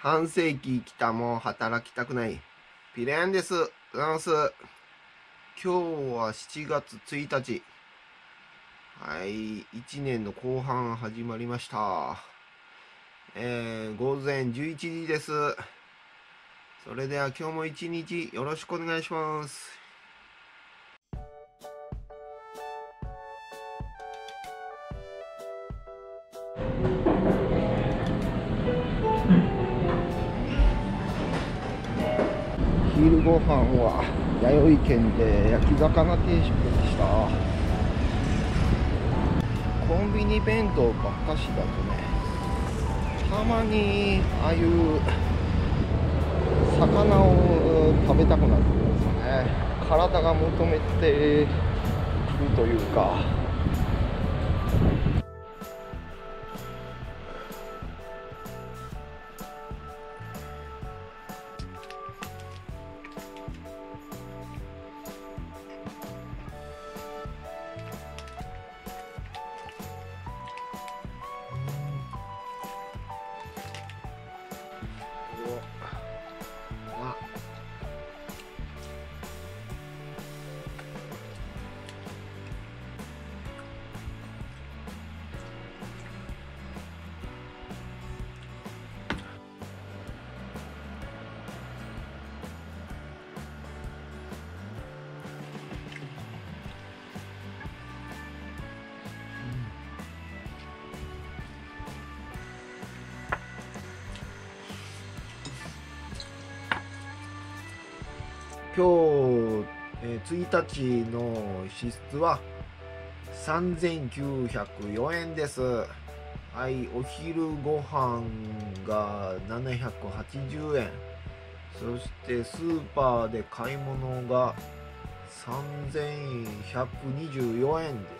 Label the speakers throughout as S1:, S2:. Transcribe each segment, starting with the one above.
S1: 半世紀生きたも働きたくないピレンです。フランス。今日は7月1日。はい、1年の後半始まりました。午前11時です。それでは今日も一日よろしくお願いします。昼ご飯は弥生県で焼き魚定食でした。コンビニ弁当ばっかしだとね、たまにああいう魚を食べたくなってくるんですよね。体が求めてくるというか。今日、1日の支出は3904円です。はい、お昼ご飯が780円。そしてスーパーで買い物が3124円です。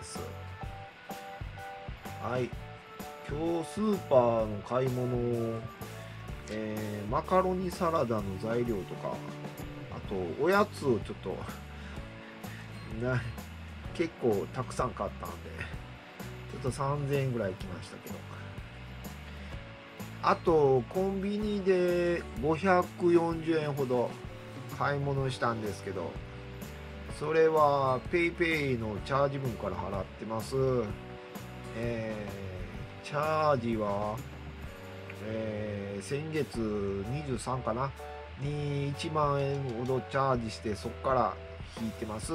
S1: はい、今日スーパーの買い物、マカロニサラダの材料とか、あとおやつをちょっと結構たくさん買ったんでちょっと3000円ぐらいきましたけど、あとコンビニで540円ほど買い物したんですけど、それは PayPay のチャージ分から払ってます。チャージは、先月23かなに1万円ほどチャージして、そこから引いてます。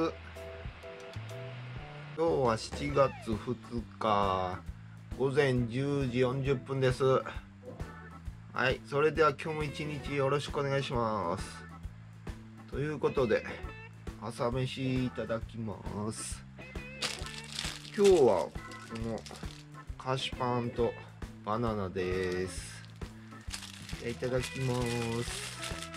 S1: 今日は7月2日午前10時40分です。はい、それでは今日も一日よろしくお願いします。ということで朝飯いただきます。今日はこの菓子パンとバナナです。いただきます。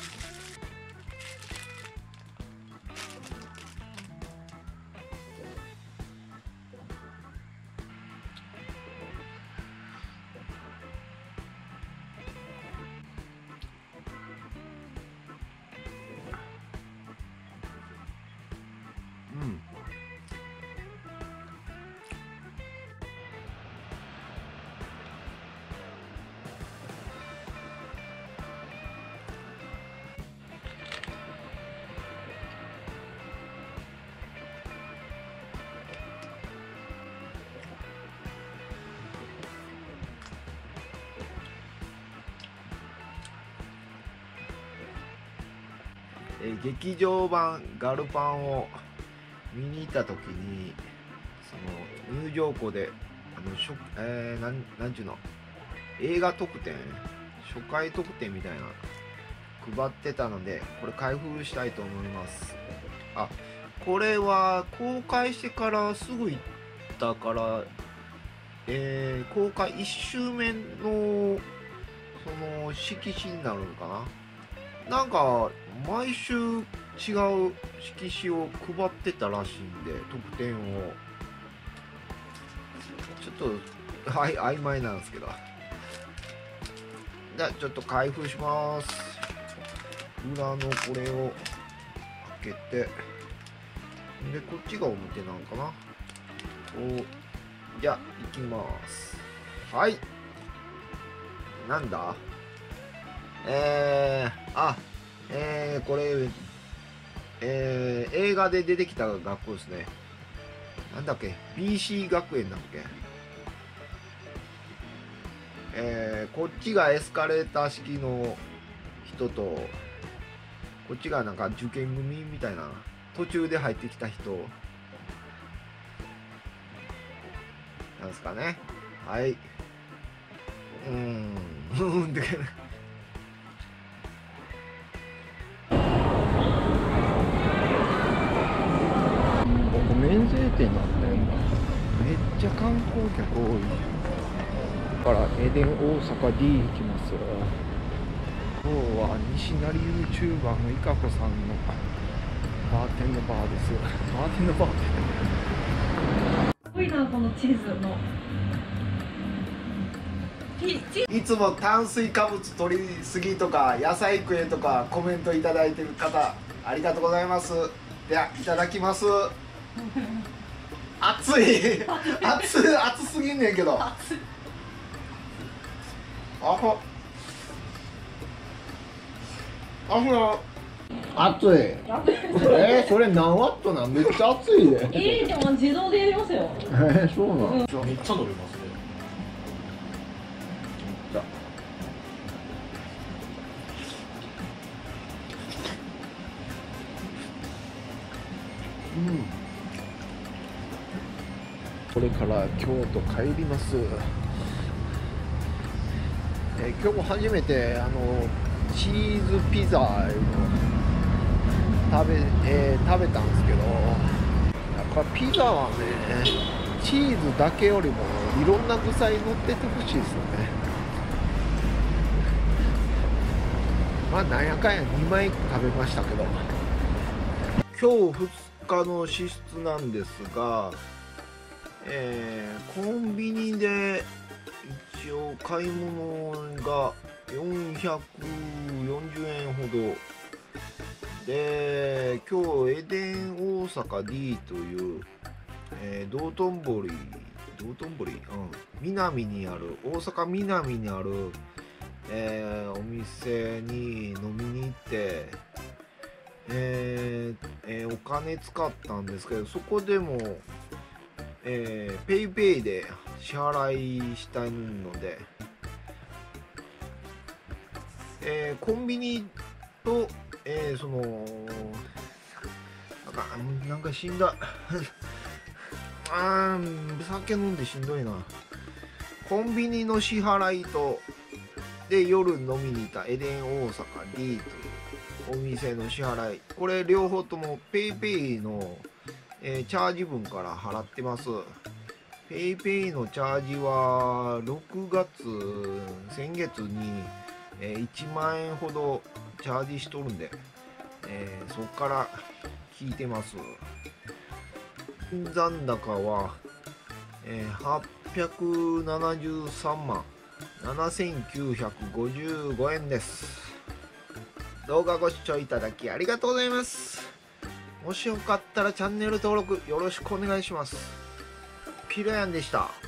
S1: 劇場版ガルパンを見に行った時に、その入場庫でなんちゅうの、映画特典、初回特典みたいな配ってたので、これ開封したいと思います。あ、これは公開してからすぐ行ったから、公開1周目のその色紙になるのかな。なんか毎週違う色紙を配ってたらしいんで、特典をちょっと曖昧なんですけど、じゃあちょっと開封します。裏のこれを開けて、でこっちが表なのかな。じゃあ行きます。はい、なんだこれ、映画で出てきた学校ですね。なんだっけ、 BC 学園だっけ。こっちがエスカレーター式の人と、こっちがなんか受験組みたいな、途中で入ってきた人なんですかね。はい。で
S2: 免税店になってんだ。めっちゃ観光客多い。だからエデン大阪 D 行きます。今日は西成 YouTuber のいかこさんのバーテンのバーです。バーテンのバーって
S3: すごいな、このチーズの
S1: いつも炭水化物取りすぎとか野菜食えとかコメントいただいてる方ありがとうございます。では、いただきます。熱い熱すぎんねんけど。あほ熱い。それ何ワットなん？めっちゃ熱いで。
S3: でも自動でやりますよ。
S2: そうなの、
S4: めっちゃ伸びますね。
S2: これから京都帰ります。今日も初めてチーズピザいうの食べたんですけど、やっぱピザはね、チーズだけよりもいろんな具材乗っててほしいですよね。まあなんやかんや2枚食べましたけど、今日2日の支出なんですが、コンビニで一応買い物が440円ほどで、今日エデン大阪 D という、道頓堀、南にある、大阪南にある、お店に飲みに行って、お金使ったんですけど、そこでもペイペイで支払いしたので、コンビニと、なんかしんどい酒飲んでしんどいな。コンビニの支払いとで夜飲みに行ったエデン大阪 D というお店の支払い、これ両方ともペイペイのチャージ分から払ってます。ペイペイのチャージは6月先月に1万円ほどチャージしとるんで、そこから聞いてます。残高は、873万7955円です。動画ご視聴いただきありがとうございます。もしよかったらチャンネル登録よろしくお願いします。ピロヤンでした。